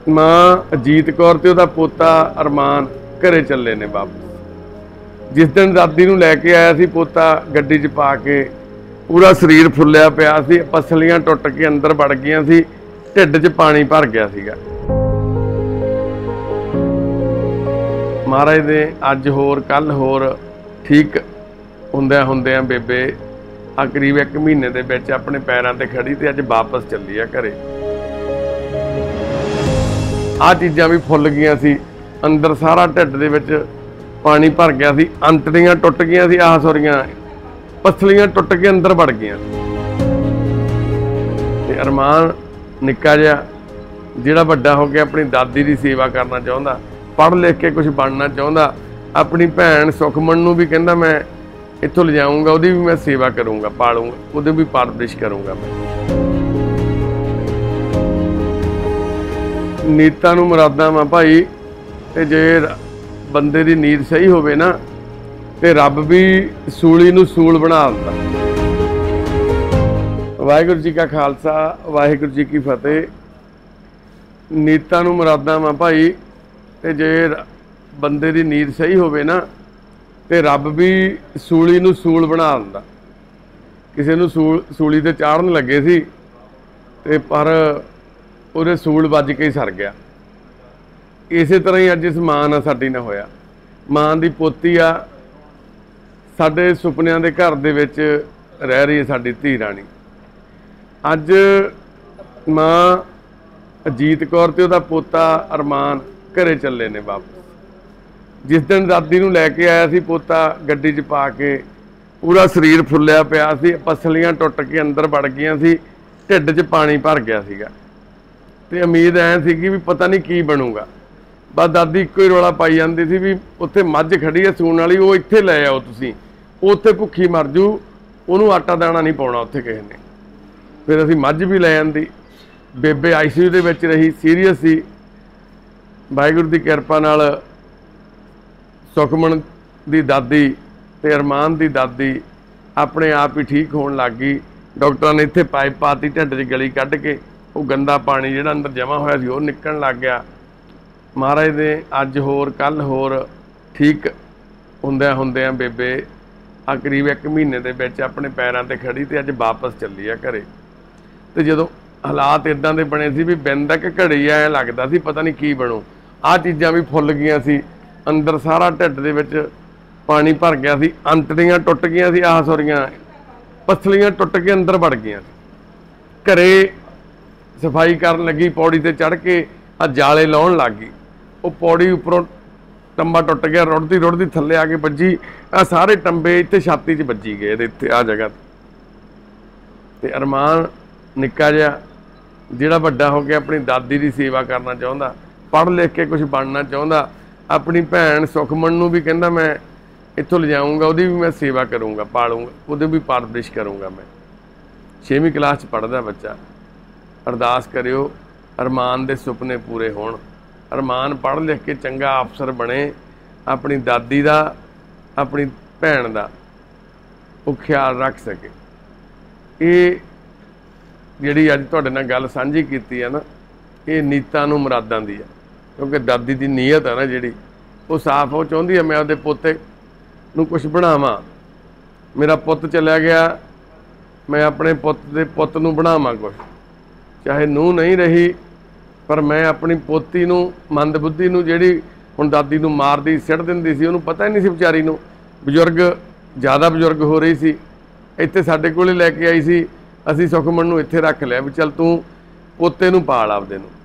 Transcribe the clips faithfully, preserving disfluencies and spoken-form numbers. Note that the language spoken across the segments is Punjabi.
ਮਾਂ ਅਜੀਤ ਕੌਰ ਤੇ ਉਹਦਾ ਪੋਤਾ ਅਰਮਾਨ ਘਰੇ ਚੱਲੇ ਨੇ ਵਾਪਸ। ਜਿਸ ਦਿਨ ਦਾਦੀ ਨੂੰ ਲੈ ਕੇ ਆਇਆ ਸੀ ਪੋਤਾ ਗੱਡੀ 'ਚ ਪਾ ਕੇ, ਪੂਰਾ ਸਰੀਰ ਫੁੱਲਿਆ ਪਿਆ ਸੀ, ਪਸਲੀਆਂ ਟੁੱਟ ਕੇ ਅੰਦਰ ਵੜ ਗਈਆਂ ਸੀ, ਢਿੱਡ 'ਚ ਪਾਣੀ ਭਰ ਗਿਆ ਸੀਗਾ। ਮਹਾਰਾਜ ਦੇ ਅੱਜ ਹੋਰ ਕੱਲ ਹੋਰ ਠੀਕ ਹੁੰਦਿਆਂ ਹੁੰਦਿਆਂ ਬੇਬੇ ਆ ਕਰੀਬ ਇੱਕ ਮਹੀਨੇ ਦੇ ਵਿੱਚ ਆਪਣੇ ਪੈਰਾਂ ਤੇ ਖੜੀ ਤੇ ਅੱਜ ਵਾਪਸ ਚੱਲੀ ਆ ਘਰੇ। ਆ ਚੀਜ਼ਾਂ ਵੀ ਫੁੱਲ ਗਈਆਂ ਸੀ, ਅੰਦਰ ਸਾਰਾ ਢਿੱਡ ਦੇ ਵਿੱਚ ਪਾਣੀ ਭਰ ਗਿਆ ਸੀ, ਅੰਤੜੀਆਂ ਟੁੱਟ ਗਈਆਂ ਸੀ, ਆਹ ਸੋਰੀਆਂ ਪਸਲੀਆਂ ਟੁੱਟ ਕੇ ਅੰਦਰ ਵੜ ਗਈਆਂ। ਤੇ ਅਰਮਾਨ ਨਿੱਕਾ ਜਿਹਾ ਜਿਹੜਾ ਵੱਡਾ ਹੋ ਕੇ ਆਪਣੀ ਦਾਦੀ ਦੀ ਸੇਵਾ ਕਰਨਾ ਚਾਹੁੰਦਾ, ਪੜ੍ਹ ਲਿਖ ਕੇ ਕੁਝ ਬਣਨਾ ਚਾਹੁੰਦਾ, ਆਪਣੀ ਭੈਣ ਸੁਖਮਨ ਨੂੰ ਵੀ ਕਹਿੰਦਾ ਮੈਂ ਇੱਥੋਂ ਲਿਜਾਊਂਗਾ, ਉਹਦੀ ਵੀ ਮੈਂ ਸੇਵਾ ਕਰੂੰਗਾ, ਪਾਲੂੰਗਾ, ਉਹਦੇ ਵੀ ਪਰਵਰਿਸ਼ ਕਰੂੰਗਾ ਮੈਂ। ਨੀਤਾਂ ਨੂੰ ਮੁਰਾਦਾਂ ਵਾ ਭਾਈ, ਤੇ ਜੇ ਬੰਦੇ ਦੀ ਨੀਤ ਸਹੀ ਹੋਵੇ ਨਾ ਤੇ ਰੱਬ ਵੀ ਸੂਲੀ ਨੂੰ ਸੂਲ ਬਣਾ ਦਿੰਦਾ। ਵਾਹਿਗੁਰੂ ਜੀ ਕਾ ਖਾਲਸਾ, ਵਾਹਿਗੁਰੂ ਜੀ ਕੀ ਫਤਿਹ। ਨੀਤਾਂ ਨੂੰ ਮੁਰਾਦਾਂ ਵਾ ਭਾਈ, ਤੇ ਜੇ ਬੰਦੇ ਦੀ ਨੀਤ ਸਹੀ ਹੋਵੇ ਨਾ ਤੇ ਰੱਬ ਵੀ ਸੂਲੀ ਨੂੰ ਸੂਲ ਬਣਾ ਦਿੰਦਾ। ਕਿਸੇ ਨੂੰ ਸੂਲ ਸੂਲੀ ਤੇ ਚਾੜਨ ਲੱਗੇ ਸੀ ਤੇ ਪਰ ਉਹਦੇ ਸੂਲ ਵੱਜ ਕੇ ਹੀ ਸਰ ਗਿਆ। ਇਸੇ ਤਰ੍ਹਾਂ ਹੀ ਅੱਜ ਇਸ ਮਾਂ ਨਾਲ ਸਾਡੀ ਨਾਲ ਹੋਇਆ। ਮਾਂ ਦੀ ਪੋਤੀ ਆ, ਸਾਡੇ ਸੁਪਨਿਆਂ ਦੇ ਘਰ ਦੇ ਵਿੱਚ ਰਹਿ ਰਹੀ ਹੈ ਸਾਡੀ ਧੀ ਰਾਣੀ। ਅੱਜ ਮਾਂ ਅਜੀਤ ਕੌਰ ਤੇ ਉਹਦਾ ਪੋਤਾ ਅਰਮਾਨ ਘਰੇ ਚੱਲੇ ਨੇ ਵਾਪਸ। ਜਿਸ ਦਿਨ ਦਾਦੀ ਨੂੰ ਲੈ ਕੇ ਆਇਆ ਸੀ ਪੋਤਾ ਗੱਡੀ 'ਚ ਪਾ ਕੇ, ਪੂਰਾ ਸਰੀਰ ਫੁੱਲਿਆ ਪਿਆ ਸੀ, ਪਸਲੀਆਂ ਟੁੱਟ ਕੇ ਅੰਦਰ ਵੜ ਗਈਆਂ ਸੀ, ਢਿੱਡ 'ਚ ਪਾਣੀ ਭਰ ਗਿਆ ਸੀਗਾ। ਤੇ ਉਮੀਦ ਐ ਸੀਗੀ ਵੀ ਪਤਾ ਨਹੀਂ ਕੀ ਬਣੂਗਾ। ਬਸ ਦਾਦੀ ਇੱਕੋ ਹੀ ਰੌਲਾ ਪਾਈ ਜਾਂਦੀ ਸੀ ਵੀ ਉੱਥੇ ਮੱਝ ਖੜੀ ਹੈ ਸੂਣ ਵਾਲੀ, ਉਹ ਇੱਥੇ ਲੈ ਆਓ ਤੁਸੀਂ, ਉਹ ਉੱਥੇ ਭੁੱਖੀ ਮਰ ਜੂ, ਉਹਨੂੰ ਆਟਾ ਦਾਣਾ ਨਹੀਂ ਪਾਉਣਾ ਉੱਥੇ ਕਿਸੇ ਨੇ। ਫਿਰ ਅਸੀਂ ਮੱਝ ਵੀ ਲੈ ਆਂਦੀ। ਬੇਬੇ ਆਈ ਸੀ ਯੂ ਦੇ ਵਿੱਚ ਰਹੀ, ਸੀਰੀਅਸ ਸੀ। ਵਾਹਿਗੁਰੂ ਦੀ ਕਿਰਪਾ ਨਾਲ ਸੁਖਮਨ ਦੀ ਦਾਦੀ ਤੇ ਅਰਮਾਨ ਦੀ ਦਾਦੀ ਆਪਣੇ ਆਪ ਹੀ ਠੀਕ ਹੋਣ ਲੱਗ ਗਈ। ਡਾਕਟਰਾਂ ਨੇ ਇੱਥੇ ਪਾਈਪ ਪਾਤੀ, ਢਿੱਡ 'ਚ ਗਲੀ ਕੱਢ ਕੇ ਉਹ ਗੰਦਾ ਪਾਣੀ ਜਿਹੜਾ ਅੰਦਰ ਜਮ੍ਹਾਂ ਹੋਇਆ ਸੀ ਉਹ ਨਿਕਲਣ ਲੱਗ ਗਿਆ। ਮਹਾਰਾਜ ਦੇ ਅੱਜ ਹੋਰ ਕੱਲ ਹੋਰ ਠੀਕ ਹੁੰਦਿਆਂ ਹੁੰਦਿਆਂ ਬੇਬੇ ਆ ਕਰੀਬ ਇੱਕ ਮਹੀਨੇ ਦੇ ਵਿੱਚ ਆਪਣੇ ਪੈਰਾਂ ਤੇ ਖੜੀ ਤੇ ਅੱਜ ਵਾਪਸ ਚੱਲੀ ਆ ਘਰੇ। ਤੇ ਜਦੋਂ ਹਾਲਾਤ ਇਦਾਂ ਦੇ ਬਣੇ ਸੀ ਵੀ ਬਿੰਦ ਤੱਕ ਘੜੀ ਐ ਲੱਗਦਾ ਸੀ ਪਤਾ ਨਹੀਂ ਕੀ ਬਣੂ। ਆਹ ਚੀਜ਼ਾਂ ਵੀ ਫੁੱਲ ਗਈਆਂ ਸੀ, ਅੰਦਰ ਸਾਰਾ ਢਿੱਡ ਦੇ ਵਿੱਚ ਪਾਣੀ ਭਰ ਗਿਆ ਸੀ, ਅੰਤੜੀਆਂ ਟੁੱਟ ਗਈਆਂ ਸੀ, ਆਹ ਸੋਰੀਆਂ ਪਸਲੀਆਂ ਟੁੱਟ ਕੇ ਅੰਦਰ ਵੜ ਗਈਆਂ ਸੀ। ਘਰੇ ਸਫਾਈ ਕਰਨ ਲੱਗੀ, ਪੌੜੀ ਤੇ ਚੜ੍ਹ ਕੇ ਆ ਜਾਲੇ ਲਾਉਣ ਲੱਗ ਗਈ। ਉਹ ਪੌੜੀ ਉੱਪਰੋਂ ਟੰਬਾ ਟੁੱਟ ਗਿਆ, ਰੁੜਦੀ ਰੁੜਦੀ ਥੱਲੇ ਆ ਕੇ ਵੱਜੀ। ਆ ਸਾਰੇ ਟੰਬੇ ਇੱਥੇ ਛਾਤੀ 'ਚ ਵੱਜੀ ਗਏ ਇਹਦੇ ਇੱਥੇ, ਆ ਜਗ੍ਹਾ ਤੇ। ਅਰਮਾਨ ਨਿੱਕਾ ਜਿਹਾ ਜਿਹੜਾ ਵੱਡਾ ਹੋ ਕੇ ਆਪਣੀ ਦਾਦੀ ਦੀ ਸੇਵਾ ਕਰਨਾ ਚਾਹੁੰਦਾ, ਪੜ੍ਹ ਲਿਖ ਕੇ ਕੁਝ ਬਣਨਾ ਚਾਹੁੰਦਾ, ਆਪਣੀ ਭੈਣ ਸੁਖਮਨ ਨੂੰ ਵੀ ਕਹਿੰਦਾ ਮੈਂ ਇੱਥੋਂ ਲਿਜਾਊਂਗਾ, ਉਹਦੀ ਵੀ ਮੈਂ ਸੇਵਾ ਕਰੂੰਗਾ, ਪਾਲੂੰਗਾ, ਉਹਦੇ ਵੀ ਪਰਵਰਿਸ਼ ਕਰੂੰਗਾ ਮੈਂ। ਛੇਵੀਂ ਕਲਾਸ 'ਚ ਪੜ੍ਹਦਾ ਬੱਚਾ। ਅਰਦਾਸ ਕਰਿਓ ਅਰਮਾਨ ਦੇ ਸੁਪਨੇ ਪੂਰੇ ਹੋਣ, ਅਰਮਾਨ ਪੜ੍ਹ ਲਿਖ ਕੇ ਚੰਗਾ ਅਫਸਰ ਬਣੇ, ਆਪਣੀ ਦਾਦੀ ਦਾ ਆਪਣੀ ਭੈਣ ਦਾ ਉਹ ਖਿਆਲ ਰੱਖ ਸਕੇ। ਇਹ ਜਿਹੜੀ ਅੱਜ ਤੁਹਾਡੇ ਨਾਲ ਗੱਲ ਸਾਂਝੀ ਕੀਤੀ ਹੈ ਨਾ, ਇਹ ਨੀਤਾਂ ਨੂੰ ਮੁਰਾਦਾਂ ਦੀ ਆ। ਕਿਉਂਕਿ ਦਾਦੀ ਦੀ ਨੀਅਤ ਹੈ ਨਾ ਜਿਹੜੀ ਉਹ ਸਾਫ਼, ਉਹ ਚਾਹੁੰਦੀ ਹੈ ਮੈਂ ਆਪਦੇ ਪੋਤੇ ਨੂੰ ਕੁਛ ਬਣਾਵਾਂ। ਮੇਰਾ ਪੁੱਤ ਚਲਿਆ ਗਿਆ, ਮੈਂ ਆਪਣੇ ਪੁੱਤ ਦੇ ਪੁੱਤ ਨੂੰ ਬਣਾਵਾਂ ਕੁਛ, ਚਾਹੇ ਨੂੰਹ ਨਹੀਂ ਰਹੀ ਪਰ ਮੈਂ ਆਪਣੀ ਪੋਤੀ ਨੂੰ, ਮੰਦ ਬੁੱਧੀ ਨੂੰ, ਜਿਹੜੀ ਹੁਣ ਦਾਦੀ ਨੂੰ ਮਾਰਦੀ ਸਿੱਟ ਦਿੰਦੀ ਸੀ, ਉਹਨੂੰ ਪਤਾ ਹੀ ਨਹੀਂ ਸੀ ਵਿਚਾਰੀ ਨੂੰ, ਬਜ਼ੁਰਗ ਜ਼ਿਆਦਾ ਬਜ਼ੁਰਗ ਹੋ ਰਹੀ ਸੀ, ਇੱਥੇ ਸਾਡੇ ਕੋਲੇ ਲੈ ਕੇ ਆਈ ਸੀ। ਅਸੀਂ ਸੁਖਮਨ ਨੂੰ ਇੱਥੇ ਰੱਖ ਲਿਆ ਵੀ ਚੱਲ ਤੂੰ ਪੋਤੇ ਨੂੰ ਪਾਲ ਆਪਦੇ ਨੂੰ,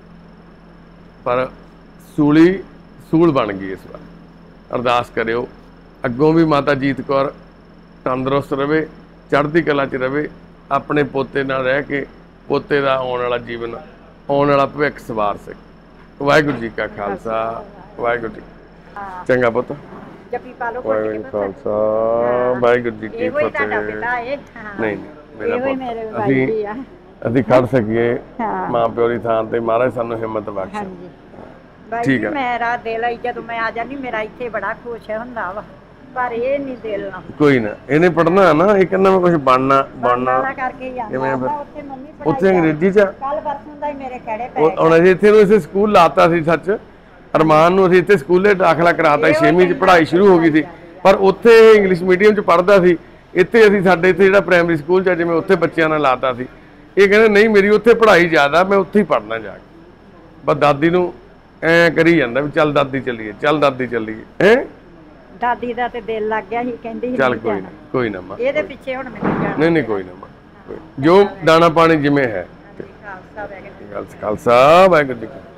ਪਰ ਸੂਲੀ ਸੂਲ ਬਣ ਗਈ ਇਸ ਵਾਰ। ਅਰਦਾਸ ਕਰਿਓ ਅੱਗੋਂ ਵੀ ਮਾਤਾ ਜੀਤ ਕੌਰ ਤੰਦਰੁਸਤ ਰਵੇ, ਚੜ੍ਹਦੀ ਕਲਾ 'ਚ ਰਵੇ, ਆਪਣੇ ਪੋਤੇ ਨਾਲ ਰਹਿ ਕੇ ਪੋਤੇ ਦਾ ਆਉਣ ਵਾਲਾ ਜੀਵਨ, ਆਉਣ ਵਾਲਾ ਭਵਿੱਖ ਸਵਾਰ ਸਕੇ। ਵਾਹਿਗੁਰੂ ਜੀ ਕਾ ਖਾਲਸਾ, ਵਾਹਿਗੁਰੂ ਜੀ। ਚੰਗਾ ਪੁੱਤ, ਵਾਹਿਗੁਰੂ ਜੀ ਖਾਲਸਾ, ਵਾਹਿਗੁਰੂ ਜੀ ਕੀ ਫਤਿਹ। ਨਹੀਂ ਮੇਰਾ ਪੁੱਤ, ਅਸੀਂ ਅਸੀਂ ਖੜ ਸਕੀਏ ਮਾਂ ਪਿਓ ਦੀ ਥਾਂ ਤੇ, ਮਹਾਰਾਜ ਸਾਨੂੰ ਹਿੰਮਤ ਬਖਸ਼ੇ। ਠੀਕ ਹੈ। ਮੇਰਾ ਦਿਲ ਜਦੋਂ ਮੈਂ ਆ ਜਾਂਦੀ, ਮੇਰਾ ਇੱਥੇ ਬੜਾ ਖੁਸ਼ ਹੁੰਦਾ ਵਾ। ਪਰ ਇਹ ਨਹੀਂ ਦਿਲ ਨਾ ਕੋਈ ਨਾ, ਇਹਨੇ ਪੜਨਾ ਨਾ, ਇਹ ਕਹਿੰਦਾ ਮੈਂ ਕੁਝ ਬਣਨਾ ਬਣਨਾ ਵਾਲਾ ਕਰਕੇ ਹੀ ਆਂਦਾ ਕਿਵੇਂ ਫਿਰ? ਉੱਥੇ ਮੰਮੀ ਪੜਾਈ ਉੱਥੇ ਅੰਗਰੇਜ਼ੀ ਚ ਕੱਲ ਪਰਸੋਂ ਦਾ ਹੀ ਮੇਰੇ ਖੜੇ ਪੈ ਉਹ- ਹੁਣ ਅਸੀਂ ਇੱਥੇ ਨੂੰ ਇਸੇ ਸਕੂਲ ਲਾਤਾ ਸੀ ਸੱਚ, ਅਰਮਾਨ ਨੂੰ ਅਸੀਂ ਇੱਥੇ ਸਕੂਲੇ ਦਾਖਲਾ ਕਰਾਤਾ, ਛੇਵੀਂ ਚ ਪੜ੍ਹਾਈ ਸ਼ੁਰੂ ਹੋ ਗਈ ਸੀ, ਪਰ ਉੱਥੇ ਇੰਗਲਿਸ਼ ਮੀਡੀਅਮ ਚ ਪੜ੍ਹਦਾ ਸੀ। ਇੱਥੇ ਅਸੀਂ ਸਾਡੇ ਇੱਥੇ ਜਿਹੜਾ ਪ੍ਰਾਇਮਰੀ ਸਕੂਲ ਚ ਜਿਵੇਂ ਉੱਥੇ ਬੱਚਿਆਂ ਨਾਲ ਲਾਤਾ ਸੀ, ਇਹ ਕਹਿੰਦੇ ਨਹੀਂ ਮੇਰੀ ਉੱਥੇ ਪੜ੍ਹਾਈ ਜ਼ਿਆਦਾ, ਮੈਂ ਉੱਥੇ ਹੀ ਪੜ੍ਹਨਾ ਜਾ ਕੇ। ਬਸ ਦਾਦੀ ਨੂੰ ਐ ਕਰੀ ਜਾਂਦਾ ਵੀ ਚੱਲ ਦਾਦੀ ਚੱਲੀਏ, ਚੱਲ ਦਾਦੀ ਚੱਲੀਏ, ਹੈ ਦਾਦੀ ਦਾ ਤੇ ਦਿਲ ਲੱਗ ਗਿਆ ਸੀ, ਕਹਿੰਦੀ ਸੀ ਚੱਲ ਨਹੀਂ ਕੋਈ ਜਾਣਾ। ਨਾ, ਕੋਈ ਨਾ ਮਾਂ, ਇਹਦੇ ਪਿੱਛੇ ਹੁਣ ਮੈਨੂੰ ਜਾਣਾ ਨਹੀਂ ਨਹੀਂ ਕੋਈ ਨਾ ਮਾਂ, ਕੋਈ- ਜੋ ਦਾਣਾ ਪਾਣੀ ਜਿਵੇਂ ਹੈ। ਖਾਲਸਾ ਵੈਗਨ ਖਾਲਸਾ ਵਾਹਿਗੁਰੂ ਜੀ ਕੀ